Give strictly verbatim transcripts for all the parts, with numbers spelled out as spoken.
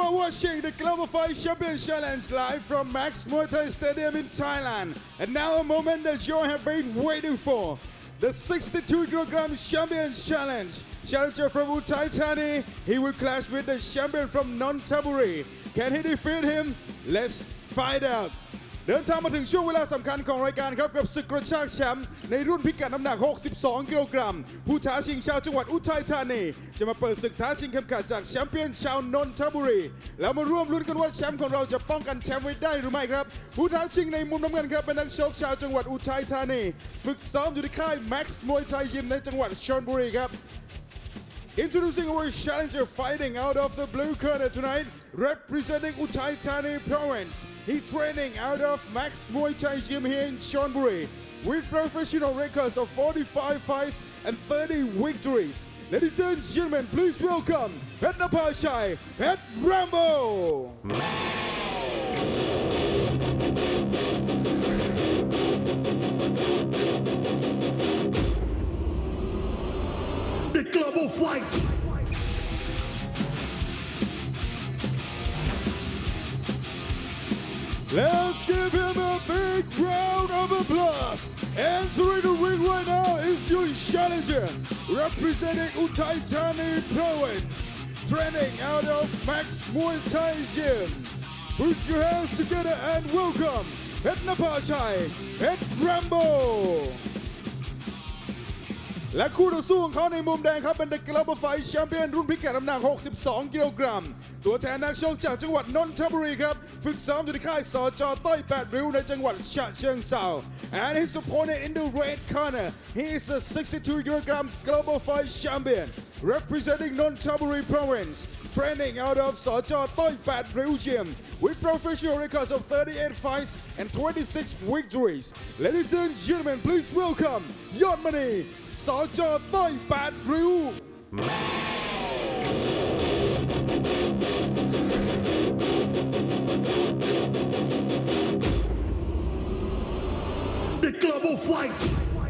are watching the Global Fight Champion Challenge live from Max Muay Thai Stadium in Thailand. And now a moment that you have been waiting for. The sixty-two kilogram Champion Challenge. Challenger from Uthai Thani. He will clash with the champion from Nonthaburi. Can he defeat him? Let's find out. เดินทางมาถึงช่วงเวลาสำคัญของรายการครับกับศึกกระชากแชมป์ในรุ่นพิกัดน้ำหนักหกสิบสองกิโลกรัมผู้ท้าชิงชาวจังหวัดอุทัยธานีจะมาเปิดศึกท้าชิงเข็มขัดจากแชมเปี้ยนชาวนนทบุรีแล้วมาร่วมลุ้นกันว่าแชมป์ของเราจะป้องกันแชมป์ไว้ได้หรือไม่ครับผู้ท้าชิงในมุมน้ำเงินครับเป็นนักชกชาวจังหวัดอุทัยธานีฝึกซ้อมอยู่ที่ค่าย Max Muay Thai Gym ในจังหวัดชลบุรีครับ Introducing our challenger fighting out of the blue corner tonight, representing Uthai Thani Province. He's training out of Max Muay Thai Gym here in Chonburi with professional records of forty-five fights and thirty victories. Ladies and gentlemen, please welcome Phet Napachai, Phet Rambo. The Global Fight. Let's give him a big round of applause. Entering the ring right now is your challenger, representing Uthai Thani Province, training out of Max Muay Thai Gym. Put your hands together and welcome Phet Napachai, Phet Rambo. และคู่ต่อสู้ของเขาในมุมแดงครับเป็น The Global Fight Champion รุ่นพิกัดน้ำหนักหกสิบสองกิโลกรัมตัวแทนนักชกจากจังหวัดนนทบุรีครับฝึกซ้อมอยู่ที่ค่ายสจ.ต้อยแปดริ้วในจังหวัดฉะเชิงเทรา and his opponent in the red corner he is the sixty-two kilogram Global Fight Champion representing Nonthaburi Province training out of สจ.ต้อยแปดริ้ว Gym with professional records of thirty-eight fights and twenty-six victories. Ladies and gentlemen, please welcome ยอดมณีสจ.ต้อยแปดริ้ว The Global Fight.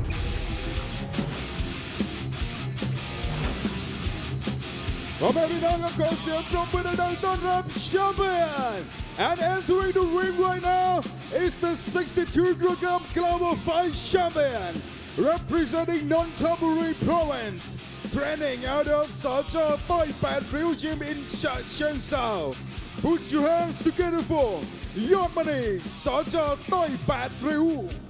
From every now and then, Jim Brumper and Donrap Champion. And entering the ring right now is the sixty-two kilogram Global Fight Champion, representing Nonthaburi Province, training out of สจ.ต้อยแปดริ้ว Gym in ฉะเชิงเทรา Put your hands together for ยอดมณีสจ.ต้อยแปดริ้ว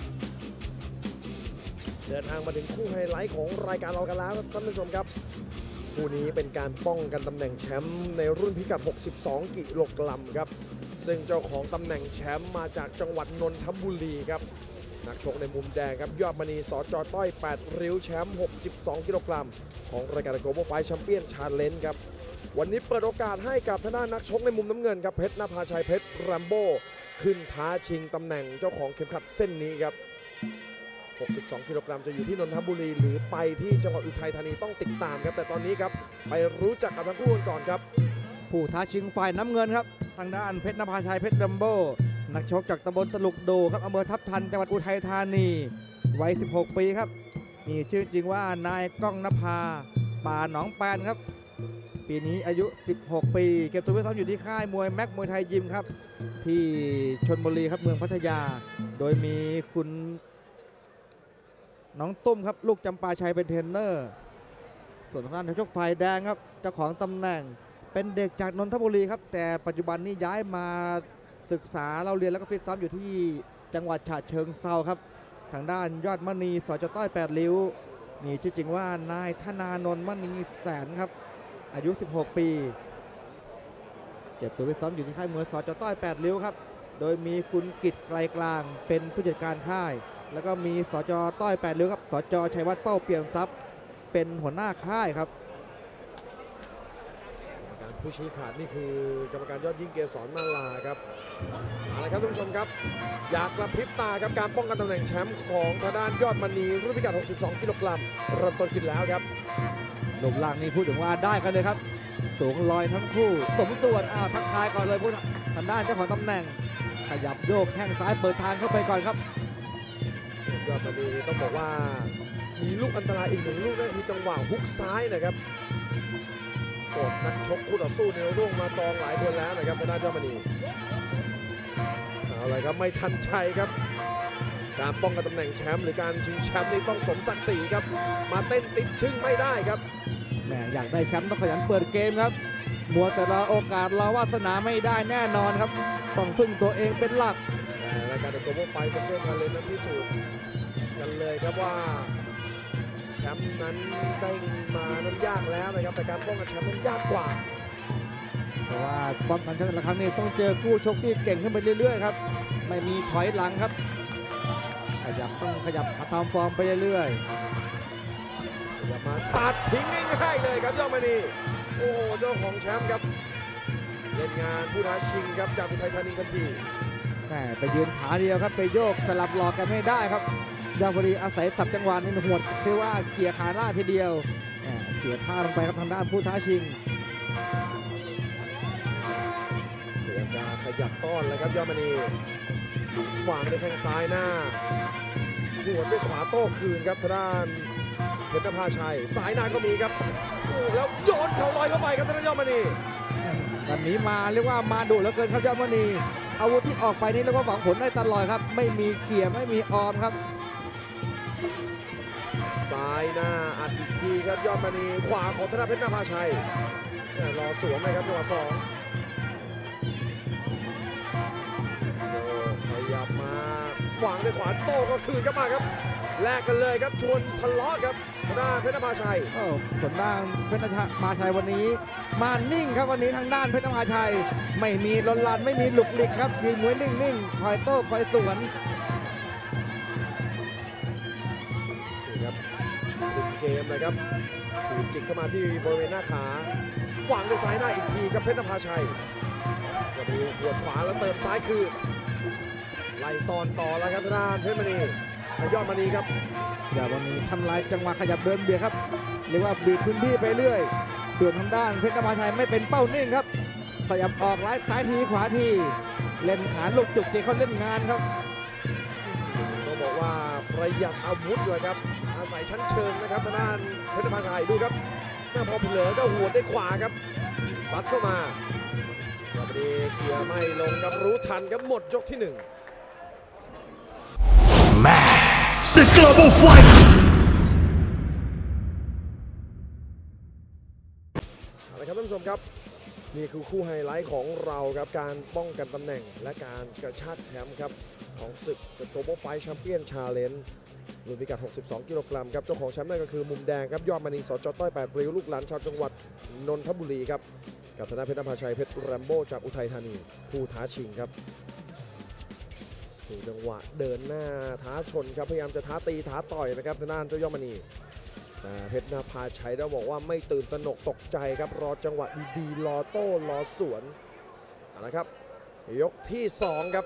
เดินทางมาถึงคู่ไฮไลท์ของรายการเรากันแล้วท่านผู้ชมครับคู่นี้เป็นการป้องกันตำแหน่งแชมป์ในรุ่นพิกัดหกสิบสองกิโลกรัมครับซึ่งเจ้าของตำแหน่งแชมป์มาจากจังหวัดนนทบุรีครับนักชกในมุมแดงครับยอดมณีสจ.ต้อยแปดริ้วแชมป์หกสิบสองกิโลกรัมของรายการ Global Fight Champion Challenge ครับวันนี้เปิดโอกาสให้กับทางด้านนักชกในมุมน้ำเงินครับเพชรนภาชัยเพชรแรมโบ้ขึ้นท้าชิงตำแหน่งเจ้าของเข็มขัดเส้นนี้ครับหกสิบสองกิโลกรัมจะอยู่ที่นนทบุรีหรือไปที่จังหวัดอุทัยธานีต้องติดตามครับแต่ตอนนี้ครับไปรู้จักกับทั้งคู่กันก่อนครับผู้ท้าชิงฝ่ายน้ำเงินครับทางด้านเพชรนภาชัยเพชรแรมโบ้นักชกจากตำบลตลุกโดครับอำเภอทับทันจังหวัดอุทัยธานีวัยสิบหกปีครับมีชื่อจริงว่านายก้องนภาป่าหนองแปนครับปีนี้อายุสิบหกปีเก็บตัวไว้ซ้อมอยู่ที่ค่ายมวยแม็กมวยไทยยิมครับที่ชลบุรีครับเมืองพัทยาโดยมีคุณน้องตุ้มครับลูกจำปาชัยเป็นเทรนเนอร์ส่วนทางด้านนักชกฝ่ายแดงครับเจ้าของตำแหน่งเป็นเด็กจากนนทบุรีครับแต่ปัจจุบันนี้ย้ายมาศึกษาเราเรียนแล้วก็ฟิตซ้อมอยู่ที่จังหวัดฉะเชิงเทราครับทางด้านยอดมณีสจ.ต้อยแปดริ้วมีชื่อจริงว่านายธนานนท์มณีแสนครับอายุสิบหกปีเก็บตัวฟิตซ้อมอยู่ที่ค่ายมวยสจ.ต้อยแปดริ้วครับโดยมีคุณกิตไกลกลางเป็นผู้จัดการค่ายแล้วก็มีสจ.ต้อยแปดริ้วครับสจ.ชัยวัฒน์เป้าเปี่ยมทรัพย์เป็นหัวหน้าค่ายครับการผู้ชี้ขาดนี่คือกรรมการยอดยิ่งเกษรมาลาครับเอาละครับท่านผู้ชมครับอยากกระพริบตาครับการป้องกันตำแหน่งแชมป์ของทางด้านยอดมณีรุ่นพิกัดหกสิบสองกิโลกรัมเริ่มต้นขึ้นแล้วครับรูปร่างนี้พูดถึงว่าได้กันเลยครับสูงลอยทั้งคู่สมส่วนอ้าวทักทายก่อนเลยผู้ทางด้านเจ้าของตำแหน่งขยับโยกแข้งซ้ายเปิดทางเข้าไปก่อนครับยอดมณีต้องบอกว่ามีลูกอันตรายอีกหนึ่งลูกนั่นคือจังหวะฮุกซ้ายนะครับกดนักชกคู่ต่อสู้ในร่วงมาตองหลายคนแล้วนะครับทางด้านยอดมณีเอาละครับไม่ทันใจครับการป้องกันตำแหน่งแชมป์หรือการชิงแชมป์นี่ต้องสมศักดิ์ศรีครับมาเต้นติดชึ่งไม่ได้ครับแหมอยากได้แชมป์ต้องขยันเปิดเกมครับมัวแต่รอโอกาสรอวาสนาไม่ได้แน่นอนครับต้องพึ่งตัวเองเป็นหลักรายการเดอะโกลบอลไฟท์เพื่อนทาเลนต์นั้นพิสูจน์กันเลยครับว่าแชมป์นั้นได้มานั้นยากแล้วนะครับแต่การป้องกันแชมป์นั้นยากกว่าเพราะว่าป้องกันแชมป์แต่ละครั้งนี้ต้องเจอคู่ชกที่เก่งขึ้นไปเรื่อยๆครับไม่มีถอยหลังครับขยับต้องขยับทำฟอร์มไปเรื่อยๆขยับมาตัดทิ้งง่ายๆเลยครับยอดมณีโอ้เจ้าของแชมป์ครับเล่นงานผู้ท้าชิงครับจากอุทัยธานีทันทีแหมไปยืนขาเดียวครับไปโยกสลับหลอกกันไม่ได้ครับยอดมณีอาศัยสับจังหวะในหัวคือว่าเกี่ยขาล่าทีเดียวเสียท่าลงไปครับทางด้านผู้ท้าชิงพยายามจะขยับต้อนเลยครับยอดมณีวางด้วยแข้งซ้ายหน้าหัวด้วยขวาโต้คืนครับทางด้านเพชรนภาชัยสายหน้าก็มีครับโอ้แล้วโยนเข่าลอยเข้าไปครับทางด้านยอดมณีวันนี้มาเรียกว่ามาดุเหลือเกินครับยอดมณีอาวุธที่ออกไปนี่เรียกว่าหวังผลได้ตลอดครับไม่มีเขี่ยไม่มีออมครับซ้ายหน้าอัดอีกทีครับยอดมณีขวาของธนเพชรนภาชัยรอสวมเลยครับจังหวะสองขยับมาวางด้วยขวาโต้ก็คืนเข้ามาครับแลกกันเลยครับชวนทะเลาะครับทางด้านเพชรนภาชัยโอ้ส่วนด้านเพชรนภาชัยวันนี้มานิ่งครับวันนี้ทางด้านเพชรนภาชัยไม่มีลนลานไม่มีหลุกหลิกครับยืนมวยนิ่งๆคอยโต้คอยสวนนี่ครับติดเกมเลยครับถูกจิกเข้ามาที่บริเวณหน้าขาวางด้วยซ้ายหน้าอีกทีครับเพชรนภาชัยจะมีหัวขวาแล้วเติมซ้ายคืนไล่ตอนต่อแล้วครับทางด้านเพชรมณียอดมณีครับอย่าวันนี้ทำลายจังหวะขยับเดินเบียดครับเรียกว่าบีบพื้นที่ไปเรื่อยส่วนทางด้านเพชรนภาชัยไม่เป็นเป้านิ่งครับขยับออกไล่ซ้ายทีขวาทีเล่นขาลูกจุกเจเขาเล่นงานครับต้องบอกว่าประหยัดอาวุธเลยครับอาศัยชั้นเชิงนะครับทางด้านเพชรนภาชัยดูครับหน้าพอเผลอก็หัวได้ขวาครับซัดเข้ามายอดมณีเกียร์ไม่ลงครับรู้ทันครับหมดยกที่หนึ่ง Max The Global Fight เอาละครับท่านผู้ชมครับนี่คือคู่ไฮไลท์ของเราครับการป้องกันตำแหน่งและการกระชากแชมป์ครับของศึก The Global Fight Champion Challenge รุ่นพิกัดหกสิบสองกิโลกรัมครับเจ้าของแชมป์นั่นก็คือมุมแดงครับยอดมณีสจต้อยแปดริ้วลูกหลานชาวจังหวัดนนทบุรีครับกับธนาเพชรนภาชัยเพชรแรมโบ้จากอุทัยธานีผู้ท้าชิงครับจังหวะเดินหน้าท้าชนครับพยายามจะท้าตีท้าต่อยนะครับทางด้านเจ้ายอดมณีแต่เพชรนภาชัยได้บอกว่าไม่ตื่นตระหนกตกใจครับรอจังหวะดีๆรอโต้รอสวนนะครับยกที่สองครับ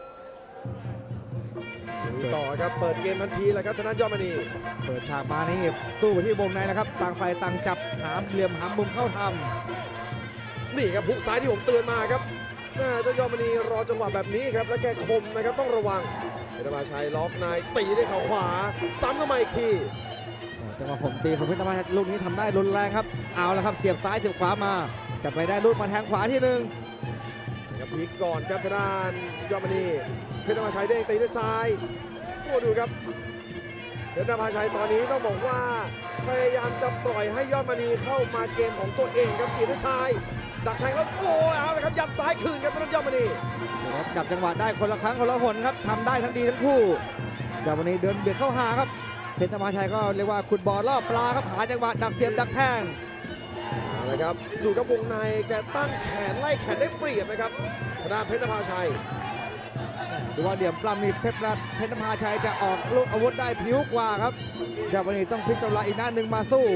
ต่อครับเปิดเกมทันทีแล้วครับทางด้านยอดมณีเปิดฉากมานี่สู้ไปที่วงในนะครับต่างฝ่ายต่างจับหามเหลี่ยมหามมุมเข้าทำนี่ครับหุกซ้ายที่ผมเตือนมาครับเจ้ายอดมณีรอจังหวะแบบนี้ครับและแกคมนะครับต้องระวังเพชรนภาชัยล็อกนายตีด้วยเข่าขวาซ้ำเข้ามาอีกทีจังหวะผมตีของเพชรนภาชัยลูกนี้ทำได้รุนแรงครับเอาละครับเสียบซ้ายเสียบขวามาจะไปได้ลูกมาแทงขวาที่หนึ่งครับพลิกก่อนครับทางด้านยอดมณีเพชรนภาชัยเด้งตีด้วยซ้ายโอ้ดูครับเพชรนภาชัยตอนนี้ต้องบอกว่าพยายามจะปล่อยให้ยอดมณีเข้ามาเกมของตัวเองครับเสียด้วยซ้ายดักแทงแล้วโอ้เอาเลยครับยัดซ้ายคืนครับทางด้านยอดมณีจับจังหวะได้คนละครั้งคนละหนครับทำได้ทั้งดีทั้งคู่ยอดมณีเดินเบียดเข้าหาครับเพชรนภาชัยก็เรียกว่าขุดบ่อล่อปลาครับหาจังหวะดักเสียบดักแทงเอาเลยครับดูครับวงในแกตั้งแขนไล่แขนได้เปรียบนะครับทางด้านเพชรนภาชัยดูว่าเหลี่ยมปล้ำนี่เพชรเพชรนภาชัยจะออกลูกอาวุธได้พลิ้วกว่าครับยอดมณีต้องพลิกตำราอีกด้านหนึ่งมาสู้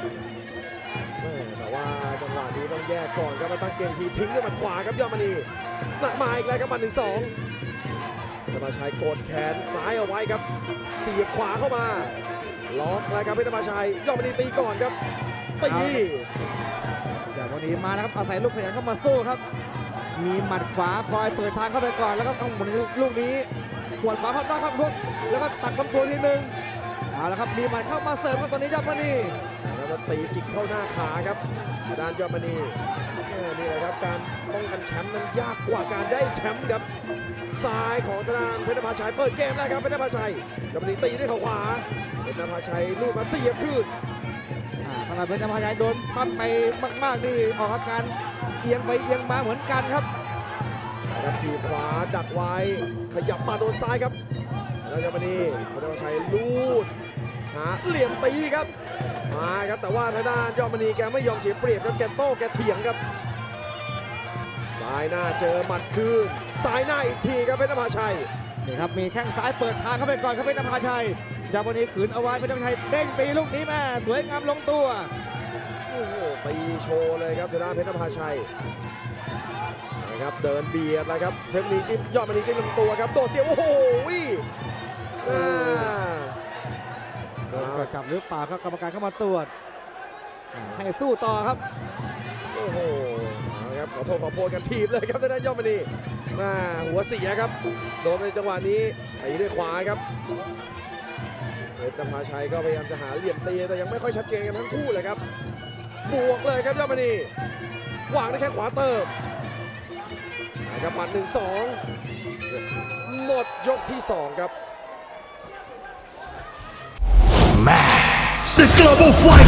แต่ว่าจังหวะนี้ต้องแยกก่อนครับมาตั้งเกมทีทิ้งด้วยหมัดขวาครับยอดมณีมาอีกแล้วครับหมัดหนึ่งสองเพชรนภาชัยกดแขนซ้ายเอาไว้ครับเสียบขวาเข้ามาล็อกแล้วครับเพชรนภาชัยยอดมณีตีก่อนครับตียอดมณีมาแล้วครับอาศัยลูกขยันเข้ามาสู้ครับมีหมัดขวาคอยเปิดทางเข้าไปก่อนแล้วก็ต้องหมุนลูกนี้หัวขวาพับได้ครับพวกแล้วก็ตัดลำตัวทีนึงเอาละครับมีหมัดเข้ามาเสริมกับตัวนี้ยอดมณีแล้วแล้วตีจิกเข้าหน้าขาครับทางด้านยอดมณีนี่แหละครับการป้องกันแชมป์นั้นยากกว่าการได้แชมป์ครับซ้ายของทางด้านเพชรนภาชัยเปิดเกมแล้วครับเพชรนภาชัยยอดมณีตีด้วยเข่าขวาเพชรนภาชัยลูกมาเสียบคืนขณะเพชรนภาชัยโดนปั้มไปมากๆนี่ออกอาการเอียงไปเอียงมาเหมือนกันครับครับทีขวาดักไว้ขยับมาโดนซ้ายครับแล้วยอดมณีเพชรนภาชัยลูดหาเหลี่ยมตีครับมาครับแต่ว่าทางด้านยอดมณีแกไม่ยอมเสียเปรียบครับแกโต้แกเถียงครับซ้ายหน้าเจอหมัดคืนซ้ายหน้าอีกทีครับเพชรนภาชัยนี่ครับมีแข้งซ้ายเปิดทางเข้าไปก่อนครับเพชรนภาชัยยอดมณีขืนเอาไว้เพชรนภาชัยเด้งตีลูกนี้แม่สวยงามลงตัวโอ้โหตีโชว์เลยครับทางด้านเพชรนภาชัยนะครับเดินเบียดแล้วครับเพชรมณีจิ้มยอดมณีจิ้มลำตัวครับโดดเสียโอ้โหกดกลับหรือเปล่าครับกรรมการเข้ามาตรวจให้สู้ต่อครับโอ้โหครับขอโทษขอโพยกันทีบเลยครับทางด้านยอดมณีมาหัวเสียครับโดนในจังหวะนี้ตีด้วยขวาครับเพชรนภาชัยก็พยายามจะหาเหลี่ยมตีแต่ยังไม่ค่อยชัดเจนกันทั้งคู่เลยครับบวกเลยครับยอดมณีวางด้วยแข้งขวาเติมนะครับหมัดหนึ่งสองหมดยกที่สองครับ Max the Global Fight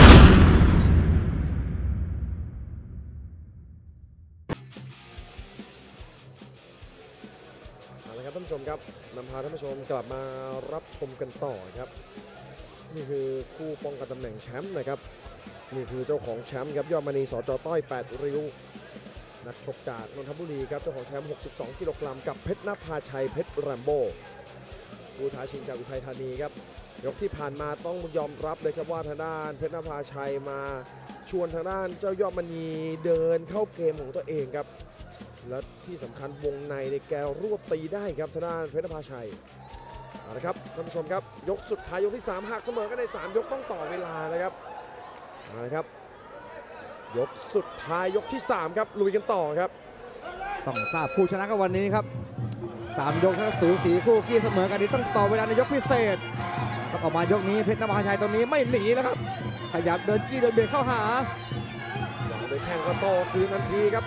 เอาละครับท่านผู้ชมครับนำพาท่านผู้ชมกลับมารับชมกันต่อครับนี่คือคู่ป้องกันตำแหน่งแชมป์นะครับนี่คือเจ้าของแชมป์ครับยอดมณีสจต้อยแปดริ้วนักชกจากนนทบุรีครับเจ้าของแชมป์หกสิบสองกิโลกรัมกับเพชรนภาชัยเพชรแรมโบ้ผู้ท้าชิงจากอุทัยธานีครับยกที่ผ่านมาต้องยอมรับเลยครับว่าทางด้านเพชรนภาชัยมาชวนทางด้านเจ้ายอดมณีเดินเข้าเกมของตัวเองครับและที่สำคัญวงในในแกรวบตีได้ครับทางด้านเพชรนภาชัยเอาละครับท่านผู้ชมครับยกสุดท้ายยกที่สามหากเสมอกันในสามยกต้องต่อเวลานะครับเอาละครับยกสุดท้ายยกที่สามครับลุยกันต่อครับต้องทราบผู้ชนะกันวันนี้ครับสามยกถ้าสูสีคู่ขี้เสมอกันนี้ต้องต่อเวลาในยกพิเศษต้องออกมายกนี้เพชรนภาชัยตรงนี้ไม่หนีแล้วครับขยับเดินจี้เดินเบียดเข้าหาวางด้วยแข้งก็โต้คืนทันทีครับ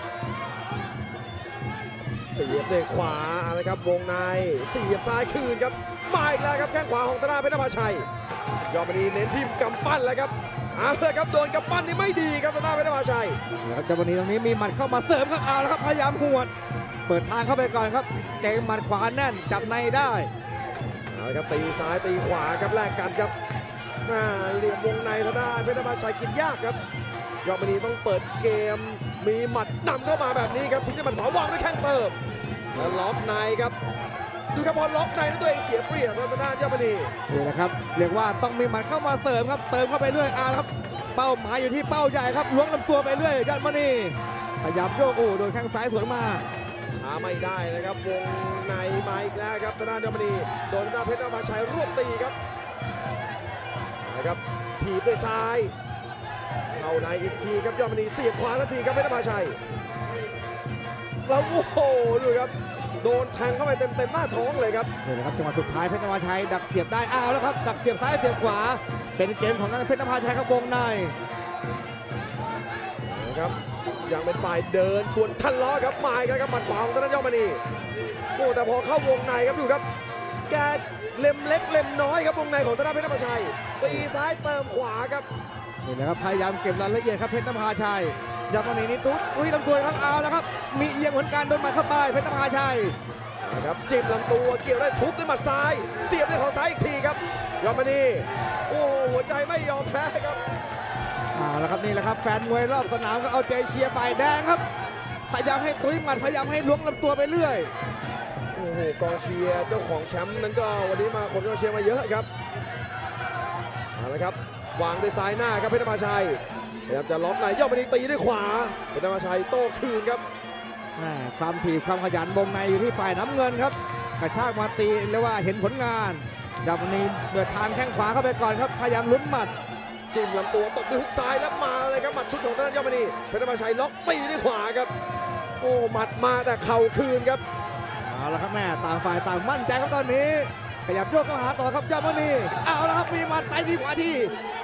เสียบด้วยขวาอะไรครับวงในเสียบซ้ายคืนครับมาอีกแล้วครับแข้งขวาของธนาเพชรนภาชัยยอดมณีเน้นทิ่มกำปั้นแล้วครับเอาละครับโดนกำปั้นนี่ไม่ดีครับธนาเพชรนภาชัยครับยอดมณีตรงนี้มีหมัดเข้ามาเสริมครับเอาแล้วครับพยายามหวดเปิดทางเข้าไปก่อนครับเกมหมัดขวาแน่นจับในได้เอาละครับตีซ้ายตีขวาครับแลกกันครับเหลี่ยมวงในทางด้านเพชรนภาชัยกินยากครับยอดมณีต้องเปิดเกมมีหมัดนำเข้ามาแบบนี้ครับทิ้งด้วยหมัดขวาวางด้วยแข้งเติมแล้วล็อกในครับดูครับพอล็อกในแล้วตัวเองเสียเปรียบทางด้านยอดมณีนี่แหละครับเรียกว่าต้องมีหมัดเข้ามาเสริมครับเติมเข้าไปเรื่อยอาครับเป้าหมายอยู่ที่เป้าใหญ่ครับล้วงลำตัวไปเรื่อยยอดมณีขยับโยกโอ้โดนแข้งซ้ายสวนมาช้าไม่ได้นะครับวงในมาอีกแล้วครับทางด้านยอดมณีโดนทางด้านเพชรนภาชัยรวบตีครับนะครับถีบด้วยซ้ายเข้าในอีกทีครับยอดมณีเสียบขวาทันทีครับเพชรนภาชัยแล้วโอ้โหดูครับโดนแทงเข้าไปเต็มๆหน้าท้องเลยครับนี่แหละครับจังหวะสุดท้ายเพชรนภาชัยดักเสียบได้อ้าวแล้วครับดักเสียบซ้ายเสียบขวาเป็นเกมของทางเพชรนภาชัยครับวงในนะครับยังเป็นฝ่ายเดินชวนทันล้อครับมาอีกแล้วครับหมัดขวาของทางด้านยอดมณีโอ้แต่พอเข้าวงในครับดูครับแกเล็มเล็กเล็มน้อยครับวงในของทางด้านเพชรนภาชัยตีซ้ายเติมขวาครับนี่นะครับพยายามเก็บรายละเอียดครับเพชรนภาชัยยอดมณีนี่ตุ๊บอุ้ยลำตัวครับเอาแล้วครับมีเอียงเหมือนกันโดนหมัดเข้าไปเพชรนภาชัยนะครับจิ้มลำตัวเกี่ยวได้ทุบด้วยหมัดซ้ายเสียบด้วยเขาซ้ายอีกทีครับยอดมณีโอ้หัวใจไม่ยอมแพ้ครับเอาละครับนี่แหละครับแฟนมวยรอบสนามก็เอาใจเชียร์ฝ่ายแดงครับพยายามให้ตุ้ยหมัดพยายามให้ล้วงลำตัวไปเรื่อยโอ้โหกองเชียร์เจ้าของแชมป์นั้นก็วันนี้มาคนกองเชียร์มาเยอะครับเอาละครับวางด้วยซ้ายหน้าครับเพชรนภาชัยพยายามจะล็อกในยอดมณีตีด้วยขวาเพชรนภาชัยโต้คืนครับความถี่ความขยันวงในอยู่ที่ฝ่ายน้ำเงินครับกระชากมาตีเรียกว่าเห็นผลงานยอดมณีเปิดทางแข้งขวาเข้าไปก่อนครับพยายามลุ้นหมัดจิ้มลำตัวตบด้วยฮุกซ้ายแล้วมาเลยครับหมัดชุดของทางด้านยอดมณีเพชรนภาชัยล็อกตีด้วยขวาครับโอ้หมัดมาแต่เข่าคืนครับเอาละครับแม่ต่างฝ่ายต่างมั่นใจครับตอนนี้ขยับโยกเข้าหาต่อครับยอดมณีเอาละครับมีหมัดซ้ายทีขวาที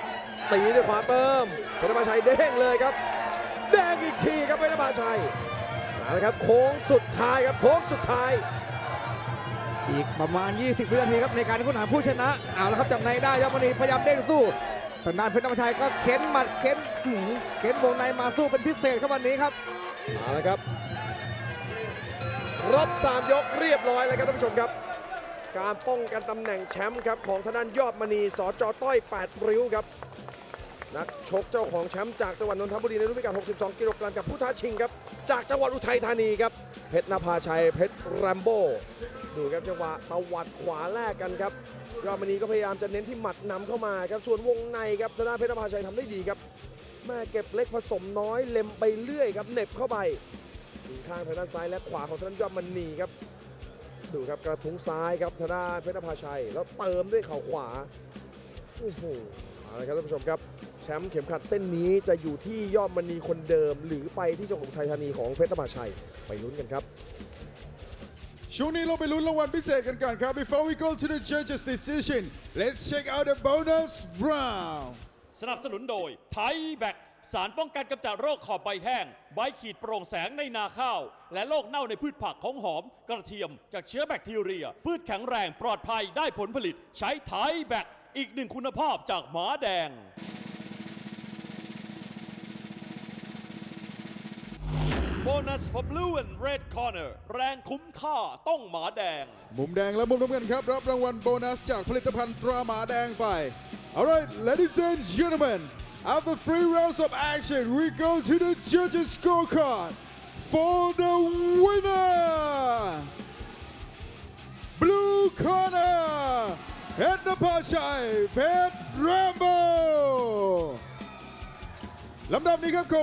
ตีด้วยขวาเติมเพชรนภาชัยเด้งเลยครับแดงอีกทีครับเพชรนภาชัยเอาละครับโค้งสุดท้ายครับโค้งสุดท้ายอีกประมาณยี่สิบวินาทีครับในการค้นหาผู้ชนะเอาละครับจับในได้ยอดมณีพยายามเด้งสู้ทางด้านเพชรนภาชัยก็เข็นหมัดเข็นเข็นวงในมาสู้เป็นพิเศษครับวันนี้ครับเอาละครับรบสามยกเรียบร้อยแล้วครับท่านผู้ชมครับการป้องกันตำแหน่งแชมป์ครับของทางด้านยอดมณีสจต้อยแปดริ้วครับนักชกเจ้าของแชมป์จากจังหวัดนนทบุรีในรุ่นพิกัดหกสิบสองกิโลกรัมกับผู้ท้าชิงครับจากจังหวัดอุทัยธานีครับเพชรนภาชัยเพชรแรมโบ้ดูครับจังหวะตวัดขวาแลกกันครับยอดมณีก็พยายามจะเน้นที่หมัดนำเข้ามาครับส่วนวงในครับทางด้านเพชรนภาชัยทำได้ดีครับแม่เก็บเล็กผสมน้อยเล็มไปเรื่อยครับเหน็บเข้าไปข้างทางด้านซ้ายและขวาของทางด้านยอดมณีครับดูครับกระทุ้งซ้ายครับทางด้านเพชรนภาชัยแล้วเติมด้วยเข่าขวาโอ้โหเอาละครับท่านผู้ชมครับแชมป์เข็มขัดเส้นนี้จะอยู่ที่ยอดมณีคนเดิมหรือไปที่จังหวัดอุทัยธานีของเพชรนภาชัยไปลุ้นกันครับช่วงนี้เราไปลุ้นรางวัลพิเศษกันก่อนครับ Before we go to the judges decision let's check out the bonus round สนับสนุนโดยไทยแบคสารป้องกันกำจัดโรคขอบใบแห้งใบขีดโปร่งแสงในนาข้าวและโรคเน่าในพืชผักของหอมกระเทียมจากเชื้อแบคทีเรียพืชแข็งแรงปลอดภัยได้ผลผลิตใช้ไทยแบคอีกหนึ่งคุณภาพจากหมาแดงโบนัส for blue and red corner แรงคุ้มค่าต้องหมาแดงมุมแดงและมุมน้ำเงินครับรับรางวัลโบนัสจากผลิตภัณฑ์ตราหมาแดงไป Alright ladies and gentlemen after three rounds of action we go to the judges scorecard for the winner blue corner เพชรนภาชัยเพชรแรมโบ้ลำดับนี้ครับ